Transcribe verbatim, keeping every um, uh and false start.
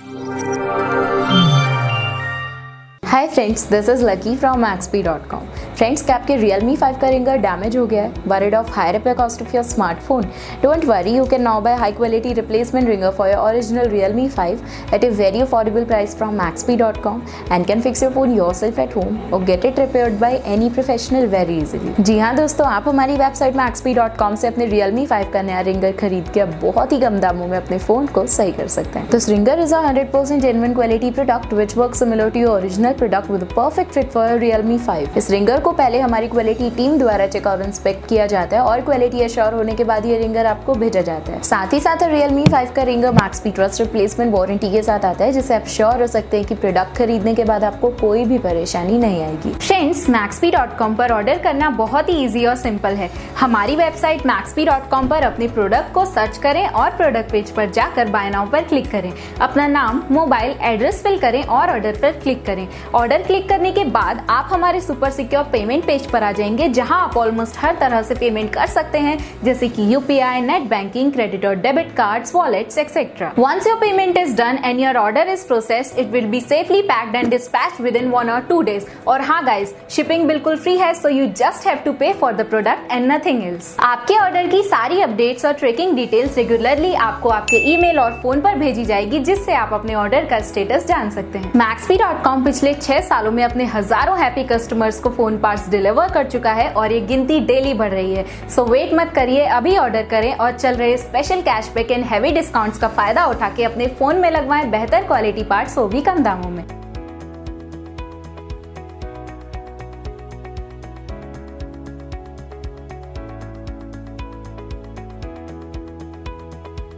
Hi friends, this is Lucky from Maxpe dot com. Friends, क्या आपके Realme five का ringer damage हो गया है? Worried of high repair cost of your smartphone? Don't worry, you can now buy high quality replacement ringer for your original Realme five at a very affordable price from maxp dot com and can fix your phone yourself at home or get it repaired by any professional very easily। जी हाँ दोस्तों, आप हमारी website maxp dot com से अपने Realme five का नया ringer खरीद के अब बहुत ही कम दामों में अपने फोन को सही कर सकते हैं। This ringer is a one hundred percent genuine quality product which works similar to your original product with a perfect fit for your Realme five. इस रिंगर को पहले हमारी क्वालिटी टीम द्वारा चेक और इंस्पेक्ट किया जाता है और क्वालिटी एश्योर होने के बाद ये रिंगर आपको भेजा जाता है। साथ ही साथ Realme फाइव का ringer Maxpe trust replacement warranty के साथ आता है, जिससे आप श्योर हो सकते हैं कि प्रोडक्ट खरीदने के बाद आपको कोई भी परेशानी नहीं आएगी। फ्रेंड्स, मैक्सपी डॉट कॉम पर ऑर्डर करना बहुत ही इजी और सिंपल है। हमारी वेबसाइट मैक्सपी डॉट कॉम पर अपने प्रोडक्ट को सर्च करें और प्रोडक्ट पेज पर जाकर बाय नाउ पर क्लिक करें। अपना नाम, मोबाइल एड्रेस फिल करें और ऑर्डर पर क्लिक करें। ऑर्डर क्लिक करने के बाद आप हमारे सुपर सिक्योर पेमेंट पेज पर आ जाएंगे, जहां आप ऑलमोस्ट हर तरह से पेमेंट कर सकते हैं, जैसे कि यूपीआई, नेट बैंकिंग, क्रेडिट और debit cards, wallets etcetera. Once your payment is done and your order is processed, it will be safely packed and dispatched within one और टू डेज। और हाँ guys, shipping बिल्कुल free है, so you just have to pay for the product and nothing else. आपके order की सारी updates और tracking details regularly आपको आपके ईमेल और फोन पर भेजी जाएगी, जिससे आप अपने ऑर्डर का स्टेटस जान सकते हैं। मैक्सपी डॉट कॉम पिछले छह सालों में अपने हजारों हैप्पी कस्टमर्स को फोन पार्ट्स डिलीवर कर चुका है और ये गिनती डेली बढ़ रही है। सो वेट मत करिए, अभी ऑर्डर करें और चल रहे special cashback and heavy discounts का फायदा उठा के अपने फोन में लगवाएं बेहतर क्वालिटी पार्ट्स, वो भी कम दामों में।